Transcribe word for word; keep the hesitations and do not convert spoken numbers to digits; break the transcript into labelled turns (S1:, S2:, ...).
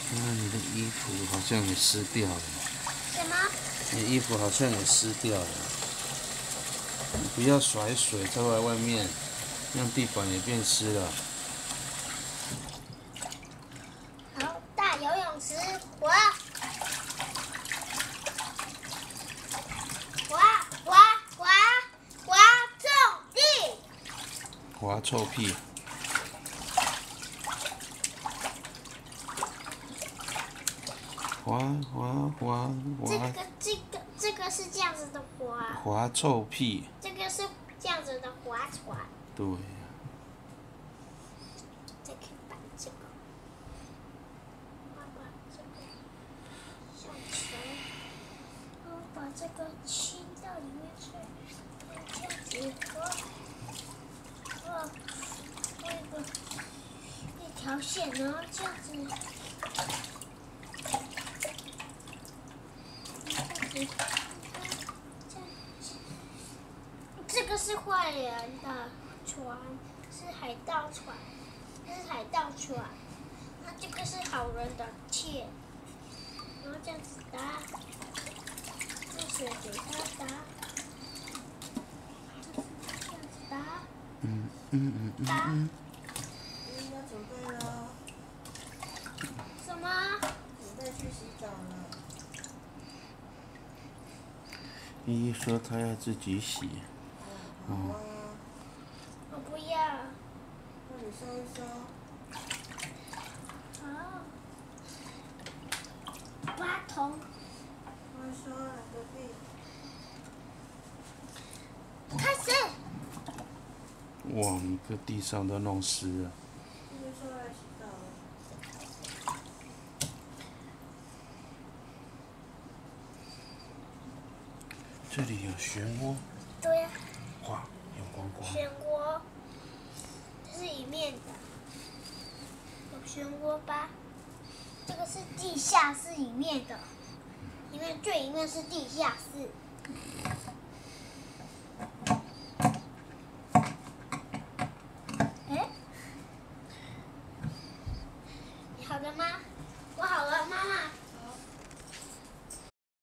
S1: 啊，你的衣服好像也湿掉了。
S2: 什么？
S1: 你衣服好像也湿掉了。你不要甩水在外面，让地板也变湿了。
S2: 好，大游泳池，滑，滑滑滑滑种地，
S1: 滑臭屁。滑滑滑
S2: 这
S1: 滑。
S2: 个这个这个是这样子的滑。
S1: 滑臭屁。
S2: 这个是这样子的划船。
S1: 对。
S2: 再可以把这个，我把这个上船，然后把这个亲到里面去，这样子，哦，哦，那个一条线，然后这样子。这个是坏人的船，是海盗船，这是海盗船。那这个是好人的剑，然后这样子打，用水给他打，这样子打，
S1: 嗯嗯嗯嗯
S2: 打。
S1: 嗯。
S3: 应该准备了。
S2: 什么？
S3: 准备去洗澡了。
S1: 依依说她要自己洗。
S3: 好啊。
S2: 我不要。
S3: 那你收一收。
S2: 好。马桶。
S3: 收一收啊，隔壁。
S2: 开始。
S1: 哇，你个地上都弄湿了。
S3: 继续收来洗澡了。
S1: 这里有漩涡。
S2: 对呀。
S1: 哇，有光光。
S2: 漩涡，这是一面的，有漩涡吧？这个是地下室里面的，里面最里面是地下室。